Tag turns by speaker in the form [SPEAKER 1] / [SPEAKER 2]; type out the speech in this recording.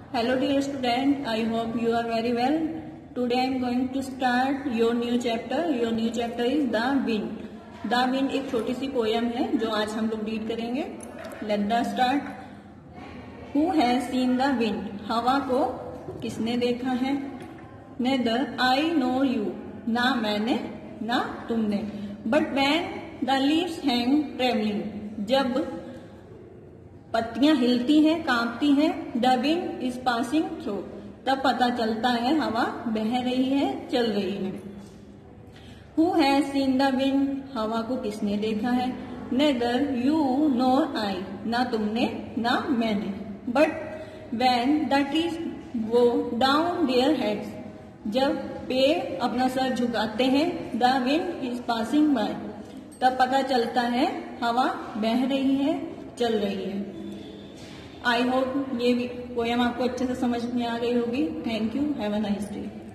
[SPEAKER 1] Hello dear student, I hope you are very well. Today I am going to start your new chapter. Your new chapter is The Wind. The Wind एक छोटी सी poem है जो आज हम लोग read करेंगे. Let us start. Who has seen the wind? हवा को किसने देखा है? Neither I nor you. ना मैंने ना तुमने. But when the leaves hang trembling. जब पत्तियां हिलती हैं, कांपती हैं, the wind is passing through, तब पता चलता है हवा बह रही है, चल रही है. Who has seen the wind? हवा को किसने देखा है? Neither you nor I. ना तुमने ना मैंने. But when the trees go down their heads. जब पेड़ अपना सर झुकाते हैं, the wind is passing by, तब पता चलता है हवा बह रही है, चल रही है. आई होप ये पोयम आपको अच्छे से समझ में आ गई होगी. Thank you. Have a nice day.